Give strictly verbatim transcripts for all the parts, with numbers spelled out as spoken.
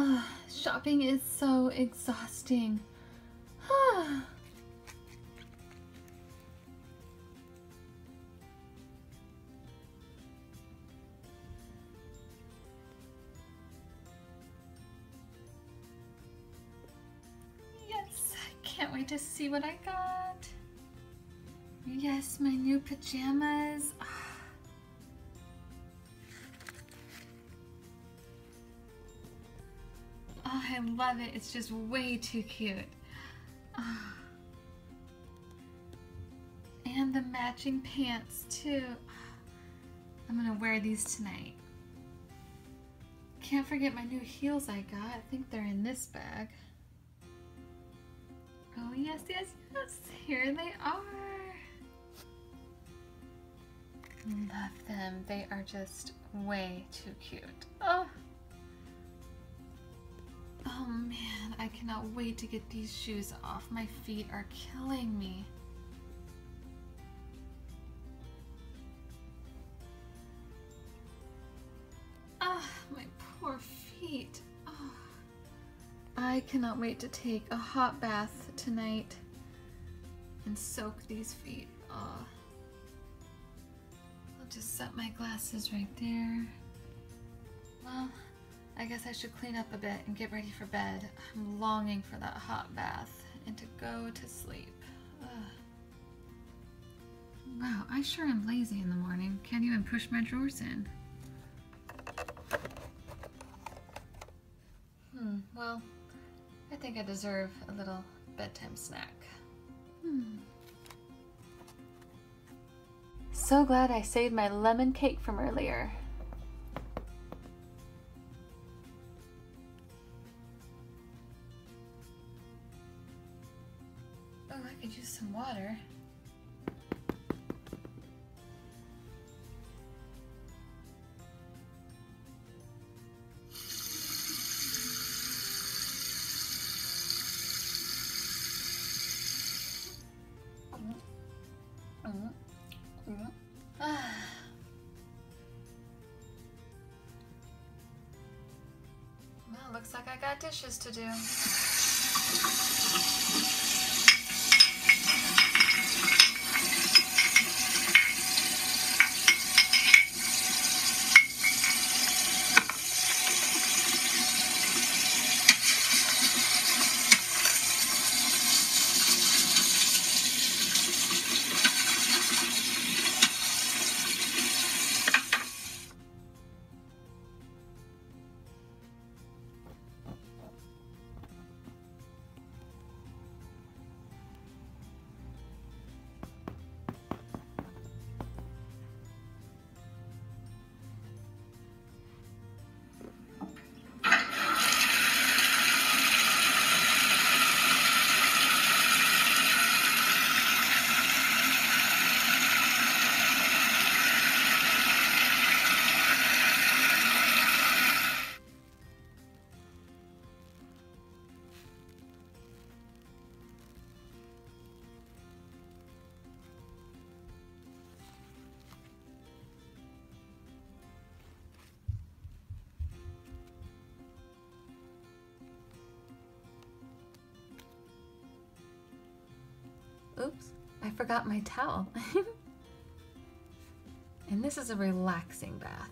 Ugh, shopping is so exhausting. Yes, I can't wait to see what I got. Yes, my new pajamas. Oh, I love it. It's just way too cute. Oh. And the matching pants too. I'm gonna wear these tonight. Can't forget my new heels I got. I think they're in this bag. Oh yes, yes, yes. Here they are. Love them. They are just way too cute. Oh. Oh man, I cannot wait to get these shoes off. My feet are killing me. Ah, my poor feet. Oh. I cannot wait to take a hot bath tonight and soak these feet. Oh. I'll just set my glasses right there. Well, I guess I should clean up a bit and get ready for bed. I'm longing for that hot bath and to go to sleep. Ugh. Wow, I sure am lazy in the morning. Can't even push my drawers in. Hmm, well, I think I deserve a little bedtime snack. Hmm. So glad I saved my lemon cake from earlier. Oh, I could use some water. Well, looks like I got dishes to do. Oops, I forgot my towel. And this is a relaxing bath.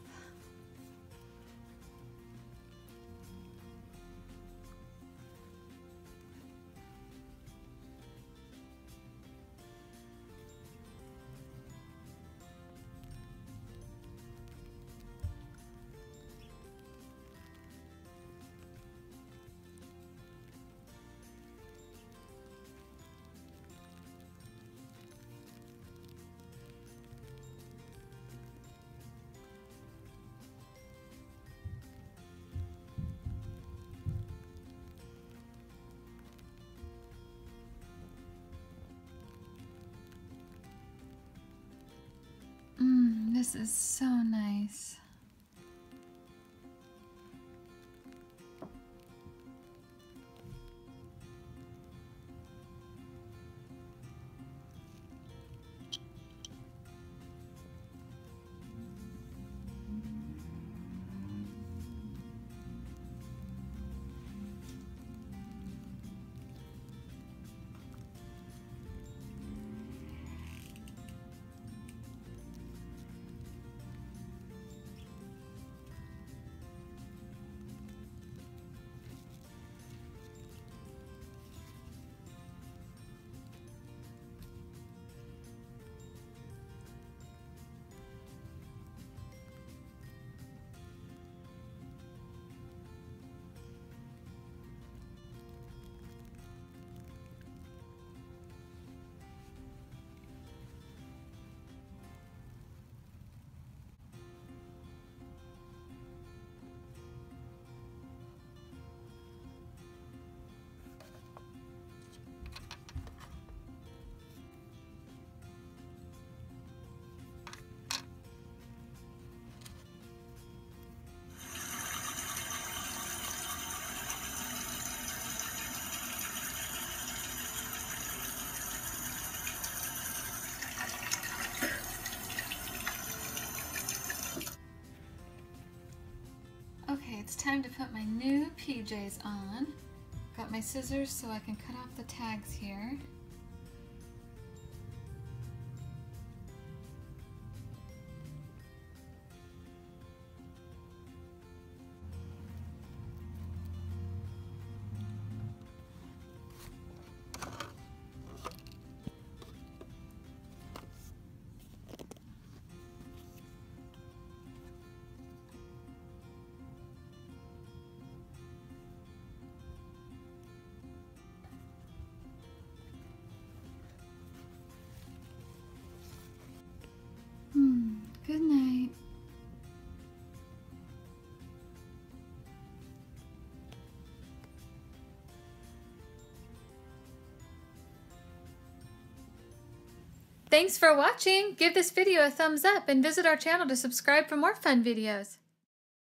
Mmm, this is so nice. time to put my new P Js on. Got my scissors so I can cut off the tags here. Hmm, good night. Thanks for watching! Give this video a thumbs up and visit our channel to subscribe for more fun videos.